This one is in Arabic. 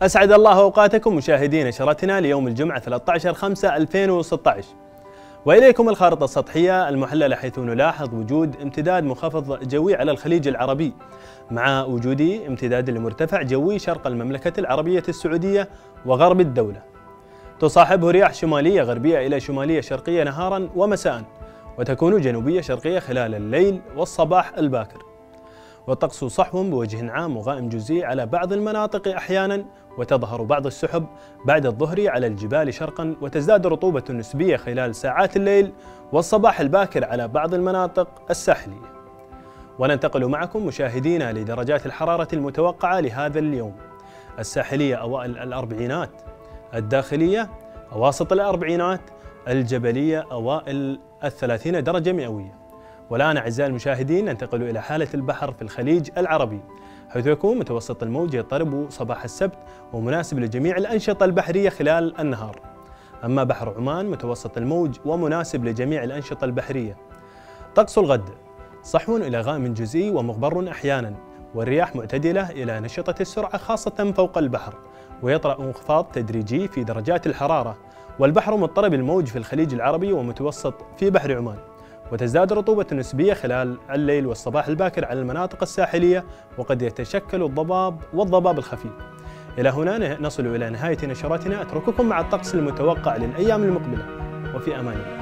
أسعد الله أوقاتكم مشاهدي نشرتنا ليوم الجمعة 13/5/2016. وإليكم الخارطة السطحية المحللة، حيث نلاحظ وجود امتداد منخفض جوي على الخليج العربي، مع وجود امتداد لمرتفع جوي شرق المملكة العربية السعودية وغرب الدولة، تصاحبه رياح شمالية غربية إلى شمالية شرقية نهارا ومساء، وتكون جنوبية شرقية خلال الليل والصباح الباكر. والطقس صحو بوجه عام وغائم جزئي على بعض المناطق أحيانا، وتظهر بعض السحب بعد الظهر على الجبال شرقا، وتزداد الرطوبة النسبية خلال ساعات الليل والصباح الباكر على بعض المناطق الساحلية. وننتقل معكم مشاهدينا لدرجات الحرارة المتوقعة لهذا اليوم: الساحلية أوائل الأربعينات، الداخلية أواسط الأربعينات، الجبلية أوائل 30 درجة مئوية. والآن أعزائي المشاهدين ننتقل إلى حالة البحر في الخليج العربي، حيث يكون متوسط الموج يضطرب صباح السبت ومناسب لجميع الأنشطة البحرية خلال النهار. أما بحر عمان متوسط الموج ومناسب لجميع الأنشطة البحرية. طقس الغد صحو إلى غائم جزئي ومغبر أحيانا، والرياح معتدلة إلى نشطة السرعة خاصة فوق البحر، ويطرأ انخفاض تدريجي في درجات الحرارة. والبحر مضطرب الموج في الخليج العربي ومتوسط في بحر عمان، وتزداد الرطوبة النسبية خلال الليل والصباح الباكر على المناطق الساحلية، وقد يتشكل الضباب والضباب الخفيف. إلى هنا نصل إلى نهاية نشراتنا، أترككم مع الطقس المتوقع للأيام المقبلة، وفي أمان الله.